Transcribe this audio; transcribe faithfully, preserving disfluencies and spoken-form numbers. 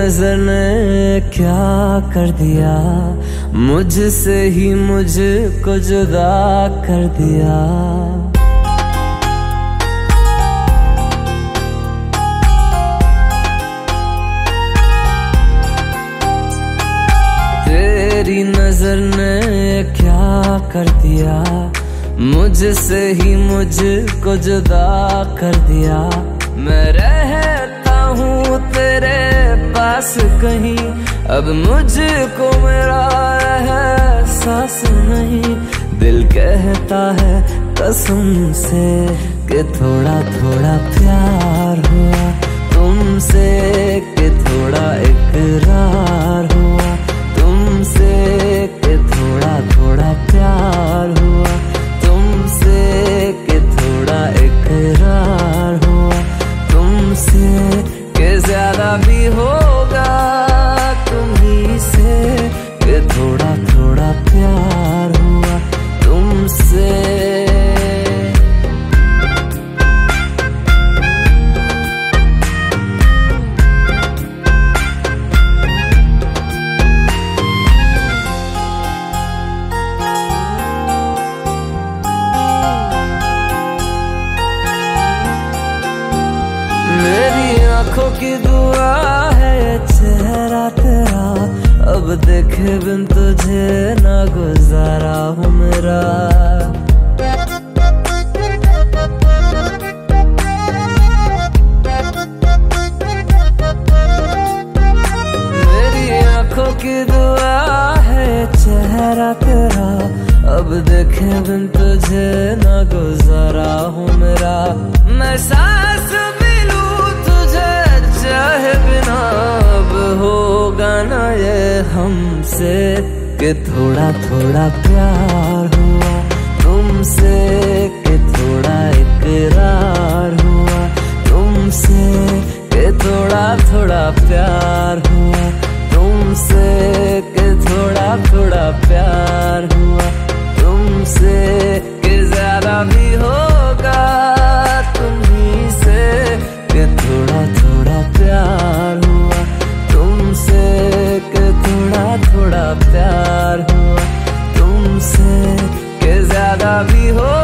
नजर ने क्या कर दिया, मुझसे ही मुझको जुदा कर दिया। तेरी नजर ने क्या कर दिया, मुझसे ही मुझको जुदा कर दिया। मैं रहता हूँ तेरे पास कहीं, अब मुझको मेरा एहसास नहीं। दिल कहता है कसम से कि थोड़ा थोड़ा प्यार हुआ तुमसे, कि थोड़ा इकरार हुआ तुमसे, कि थोड़ा थोड़ा प्यार हुआ तुमसे, कि थोड़ा इकरार हुआ तुमसे, कि ज्यादा भी होगा तुम्ही से, कि थोड़ा थोड़ा प्यार हुआ तुमसे। मेरी आंखों की दुआ है चेहरा तेरा, अब देखे बिन तुझे ना गुजारा हूँ मेरा। मेरी आंखों की दुआ है चेहरा तेरा, अब देखे बिन तुझे ना गुजारा हूँ मेरा। मैं सांस चाहे बिना अब होगा ना ये हमसे, कि थोड़ा थोड़ा प्यार हुआ तुमसे, कि थोड़ा इकरार हुआ तुमसे, कि थोड़ा थोड़ा प्यार हुआ तुमसे, कि थोड़ा थोड़ा प्यार हुआ तुमसे, कि ज्यादा भी होगा तुम्ही से, कि थोड़ा थोड़ा प्यार हुआ तुमसे, कि थोड़ा थोड़ा प्यार हुआ तुमसे, कि ज्यादा भी हो